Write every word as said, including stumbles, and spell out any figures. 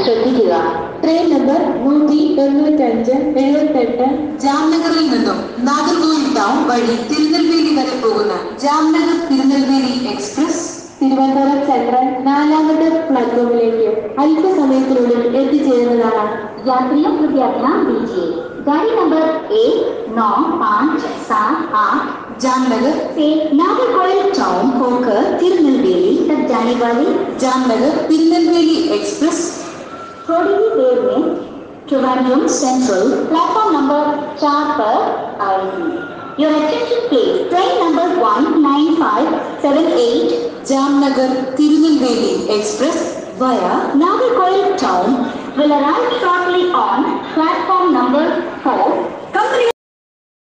ശ്രദ്ധിക്കുക. Train number നൂറ്റി തൊണ്ണൂറ്റഞ്ച് എഴുപത്തെട്ട് ജാംനഗറിൽ നിന്നും നാഗർകോയിൽ ടൗൺ വഴി തിരുനെൽവേലി വരെ പോകുന്ന ജാംനഗർ തിരുനെൽവേലി എക്സ്പ്രസ് തിരുവനന്തപുരം സെൻട്രൽ നാലാമത്തെ പ്ലാറ്റ്ഫോമിലേക്ക് അല്പസമയത്തിനുള്ളിൽ എത്തിച്ചേരുന്നതാണ്. यात्रियों कृपया ध्यान दीजिए. गाड़ी नंबर एक नौ पाँच सात आठ जामनगर से नागरकोइल टाउन होकर तिरुनेलवेली तक जाने वाली जामनगर तिरुनेलवेली एक्सप्रेस थोड़ी ही देर में ट्रिवेंड्रम सेंट्रल प्लेटफॉर्म नंबर चार पर आएगी. Your attention please. Train number one nine five seven eight Jamnagar Tirunelveli express via Nagarcoil town will arrive shortly on platform number four